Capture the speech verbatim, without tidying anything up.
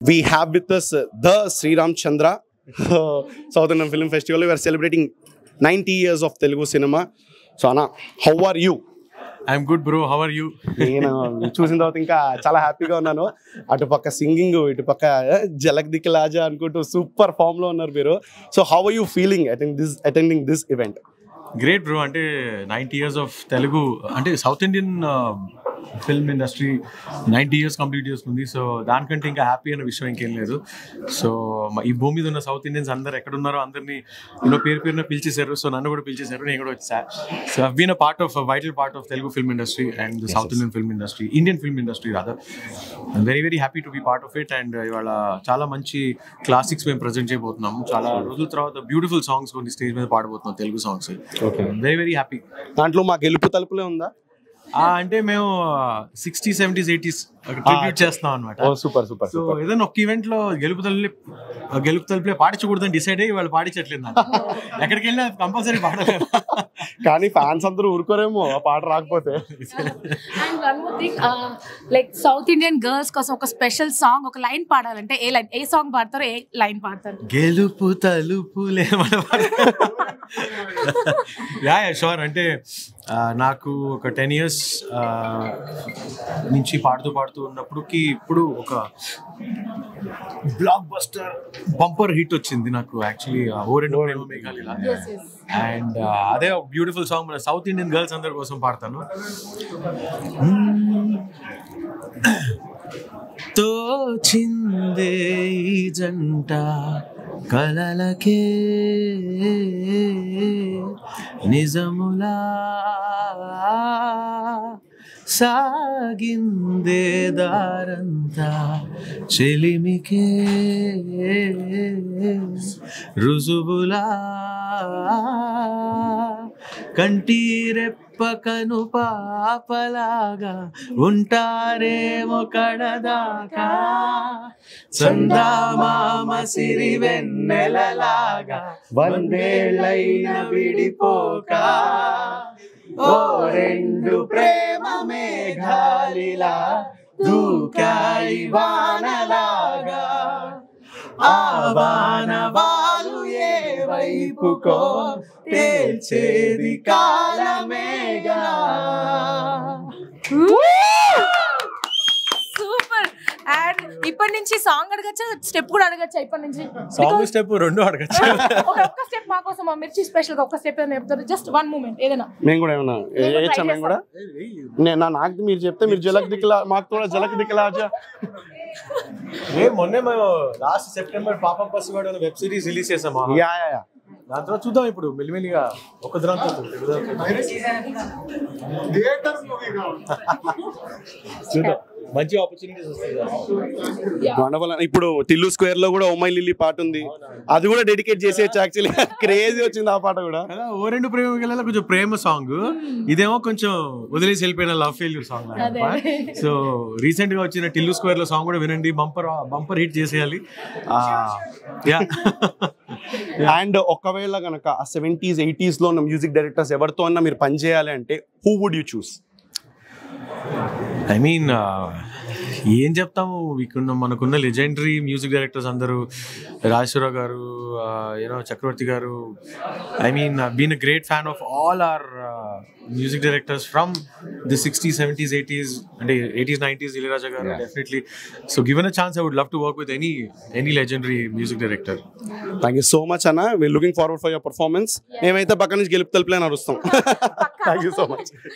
we have with us uh, the Sri Ram Chandra South Indian Film Festival. We are celebrating ninety years of Telugu cinema. So Anna, how are you? I'm good, bro. How are you? నేను చూసిన తర్వాత ఇంకా చాలా హ్యాపీగా ఉన్నాను. అటుపక్క singing, ఇటుపక్క జలక్ దిక్లాజా అనుకుంటూ సూపర్ ఫామ్ లో ఉన్నారు మీరు. So how are you feeling attend this attending this event? Great bro. అంటే నైంటీ ఇయర్స్ ఆఫ్ తెలుగు అంటే South Indian film industry ninety years complete చేసుకుంది. సో దానికంటే ఇంకా హ్యాపీ అనే విషయం ఇంకేం లేదు. సో ఈ భూమి మీద ఉన్న సౌత్ ఇండియన్స్ అందరు ఎక్కడున్నారో అందరినీ యూనో పేరు పేరున పిలిచేశారు. సో నన్ను కూడా పిలిచేశారు, నేను కూడా వచ్చా. So I been a part of vital part of Telugu film industry and South Indian film industry, Indian film industry rather. Very very happy to be part of it. And ఇవాళ చాలా మంచి క్లాసిక్స్ మేము present చేయబోతున్నాము. చాలా రోజుల తర్వాత beautiful songs కొన్ని stage మీద పాడబోతున్నాం, Telugu songs. Very very happy. దాంట్లో మా గెలుపు తలుపులే ఉందా? అంటే మేము సిక్స్టీ సెవెంటీస్ ఎయిటీస్ ట్రిబ్యూట్ చేస్తున్నాం అనమాట. Super super. సో ఏదైనా ఒక ఈవెంట్ లో గెలుపు తలుపులే గెలుపు తలుపులే పాడించకూడదని డిసైడ్ అయ్యి వాళ్ళు పాడించట్లేదు నాకు. ఎక్కడికి వెళ్ళినా కంపల్సరీ పాడలేదు. కానీ ఫ్యాన్స్ అందరూ ఊరుకోరేమో ఆ పాట రాకపోతే. And one more thing, like South Indian girls కోసం ఒక స్పెషల్ సాంగ్, ఒక లైన్ పాడాలంటే ఏ లైన్, ఏ సాంగ్ పాడతారు, ఏ లైన్ పాడతారు? గెలుపు తలుపులే యా యా షూర్. అంటే నాకు ఒక టెన్ ఇయర్స్ నుంచి పాడుతూ పాడుతూ ఉన్నప్పుడుకి ఇప్పుడు ఒక బ్లాక్ బస్టర్ బంపర్ హిట్ వచ్చింది నాకు యాక్చువల్లీ, ఓ రెండు ప్రేమ మేఘాలు. అండ్ అదే ఒక బ్యూటిఫుల్ సాంగ్ మన సౌత్ ఇండియన్ గర్ల్స్ అందరి కోసం పాడతాను. తోచిందే ఈ జంట కలలకే నిజములా సాగిందే దారంతా చెలిమికే రుజువులా కంటిరెప్పకను పాపలాగా ఉంటారేమో కడదాకా చందమామ సిరి వెన్నెలలాగా వందేళ్ళైన విడిపోక ఓ రెండు ప్రేమ మేఘాలిలా దూకాయి వానలాగా ఆ వానవాలు ఏ వైపుకో తేల్చేది కాలమేగా. సూపర్. అండ్ ఇప్పటి నుంచి సాంగ్ అడగచ్చా, స్టెప్ కూడా అడగచ్చా? ఇప్పటి నుంచి సాంగ్ స్టెప్ రెండు అడగచ్చు. ఒక్క స్టెప్ మా కోసం, మా మిర్చి స్పెషల్ గా ఒక్క స్టెప్ ఏమైనా చెప్తారు? జస్ట్ వన్ మూమెంట్ ఏదైనా. మేము కూడా ఏమన్నా వేయచ్చా? మేము కూడా నాకు మీరు చెప్తే మీరు జలక్ దిక్లా మాకు కూడా జలక్ దిక్లాజా. మొన్నే మేము లాస్ట్ సెప్టెంబర్ పాపం పసివాడు అనే వెబ్ సిరీస్ రిలీజ్ చేసాము. Yeah yeah yeah. దాని తర్వాత చూద్దాం ఇప్పుడు మెల్లిమెల్లిగా ఒక దినంతో చూద్దాం, మంచి ఆపర్చునిటీస్ వస్తాయి. ఇప్పుడు టిల్లు స్క్వేర్ లో కూడా ఓమై లిల్లీ పాట ఉంది, అది కూడా డెడికేట్ చేసేయచ్చు. యాక్చువల్లీ క్రేజీ వచ్చింది ఆ పాట కూడా. ఓ రెండు ప్రేమ కొంచెం ప్రేమ సాంగ్, ఇదేమో కొంచెం వదిలేసి వెళ్ళిపోయిన love failure song. So recent గా వచ్చిన టిల్లు స్క్వేర్ లో సాంగ్ కూడా వినండి, బంపర్ బంపర్ హిట్ చేసేయాలి. అండ్ ఒకవేళ కనుక ఆ సెవెంటీస్ ఎయిటీస్ లో ఉన్న మ్యూజిక్ డైరెక్టర్స్ ఎవరితో అన్నా మీరు పని చేయాలి అంటే who would you choose? I mean ఏం చెప్తాము, ఇక్కడ మనకున్న లెజెండరీ మ్యూజిక్ డైరెక్టర్స్ అందరూ, రాజేశ్వరరావు గారు, you know Chakravarthy garu. I mean been a great fan of all our music directors from the sixties seventies eighties, అంటే eighties nineties Ilaiyaraaja garu definitely. So given a chance I would love to work with any any legendary music director. Thank you so much అన్న. We are looking forward for your performance. మేమైతే పక్క నుంచి గెలుపు తలుపులే నడుస్తాం. Thank you so much.